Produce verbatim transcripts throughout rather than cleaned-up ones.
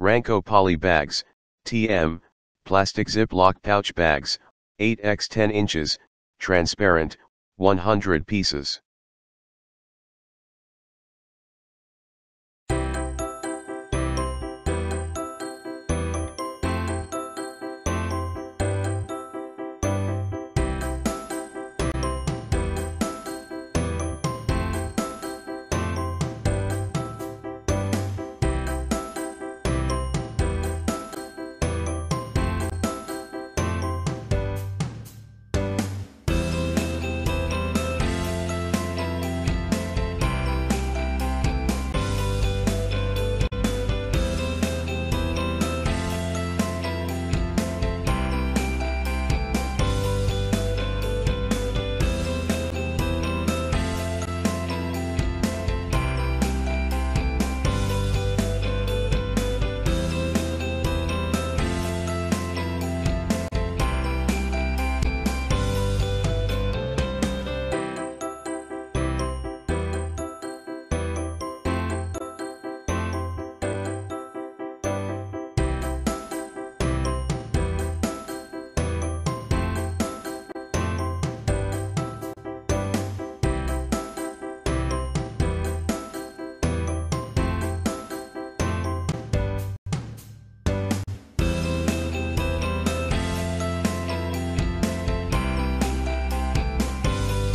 RANCO Poly Bags, T M, Plastic Ziploc Pouch Bags, eight by ten inches, transparent, one hundred pieces.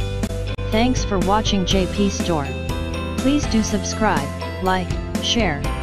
Thanks for watching J P Store. Please do subscribe, like, share,